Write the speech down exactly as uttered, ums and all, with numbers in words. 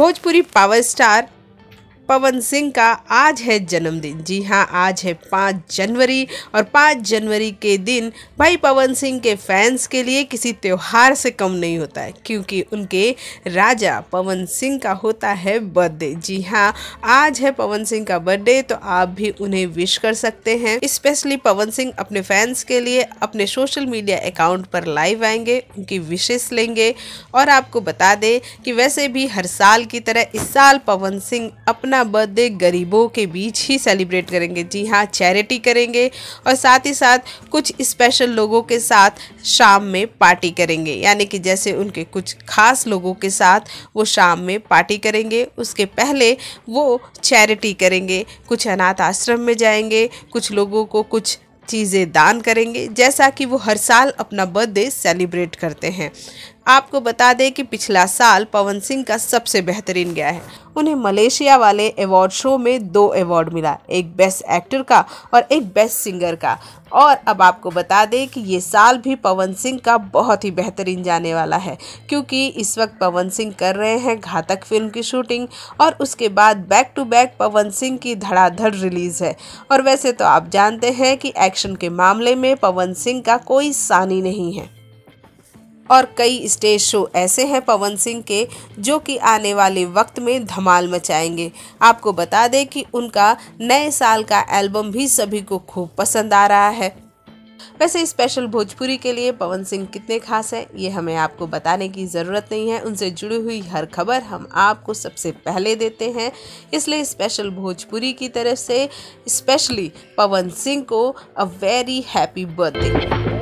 Bhojpuri power star Pawan Singh का आज है जन्मदिन। जी हाँ, आज है पाँच जनवरी और पाँच जनवरी के दिन भाई पवन सिंह के फैंस के लिए किसी त्योहार से कम नहीं होता है, क्योंकि उनके राजा पवन सिंह का होता है बर्थडे। जी हाँ, आज है पवन सिंह का बर्थडे, तो आप भी उन्हें विश कर सकते हैं। स्पेशली पवन सिंह अपने फैंस के लिए अपने सोशल मीडिया अकाउंट पर लाइव आएंगे, उनकी विशेस लेंगे। और आपको बता दें कि वैसे भी हर साल की तरह इस साल पवन सिंह अपना बर्थडे गरीबों के बीच ही सेलिब्रेट करेंगे। जी हाँ, चैरिटी करेंगे और साथ ही साथ कुछ स्पेशल लोगों के साथ शाम में पार्टी करेंगे, यानी कि जैसे उनके कुछ खास लोगों के साथ वो शाम में पार्टी करेंगे, उसके पहले वो चैरिटी करेंगे, कुछ अनाथ आश्रम में जाएंगे, कुछ लोगों को कुछ चीज़ें दान करेंगे, जैसा कि वो हर साल अपना बर्थडे सेलिब्रेट करते हैं। आपको बता दें कि पिछला साल पवन सिंह का सबसे बेहतरीन गया है। उन्हें मलेशिया वाले अवार्ड शो में दो अवार्ड मिला, एक बेस्ट एक्टर का और एक बेस्ट सिंगर का। और अब आपको बता दें कि ये साल भी पवन सिंह का बहुत ही बेहतरीन जाने वाला है, क्योंकि इस वक्त पवन सिंह कर रहे हैं घातक फिल्म की शूटिंग और उसके बाद back to back Pawan Singh की धड़ाधड़ रिलीज़ है। और वैसे तो आप जानते हैं कि एक्शन के मामले में पवन सिंह का कोई सानी नहीं है और कई स्टेज शो ऐसे हैं पवन सिंह के जो कि आने वाले वक्त में धमाल मचाएंगे। आपको बता दें कि उनका नए साल का एल्बम भी सभी को खूब पसंद आ रहा है। वैसे स्पेशल भोजपुरी के लिए पवन सिंह कितने खास हैं ये हमें आपको बताने की ज़रूरत नहीं है। उनसे जुड़ी हुई हर खबर हम आपको सबसे पहले देते हैं, इसलिए स्पेशल भोजपुरी की तरफ से स्पेशली पवन सिंह को अ वेरी हैप्पी बर्थडे।